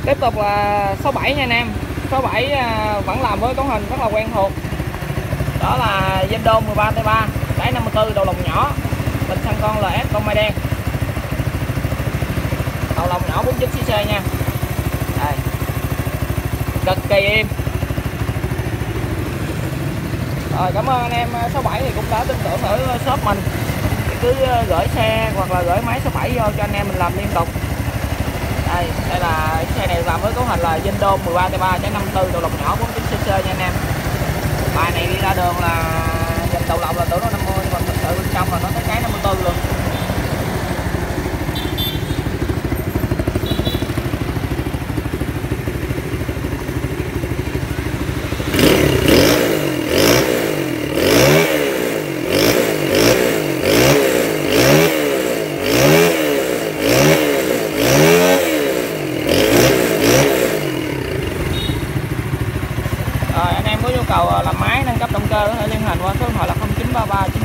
Tiếp tục là số 7 nha anh em. Số 7 vẫn làm với cấu hình rất là quen thuộc. Đó là Zendo 13T3, đáy 54, đầu lồng nhỏ, bình xăng con LS con mai đen. Đầu lồng nhỏ 49cc nha. Đây. Cực kỳ im. Rồi, cảm ơn anh em số 7 thì cũng đã tin tưởng ở shop mình. Thì cứ gửi xe hoặc là gửi máy số 7 vô cho anh em mình làm liên tục. Đây là xe này làm với cấu hình là Zendo 13T3, trái 54, đầu lồng nhỏ 49cc nha anh em. Bài này đi ra đường là nhìn đầu lồng là tưởng nó 50, nhưng mà thực sự bên trong là nó tới cái 54 luôn. Rồi, anh em có nhu cầu làm máy nâng cấp động cơ có thể liên hệ qua số điện thoại là 0933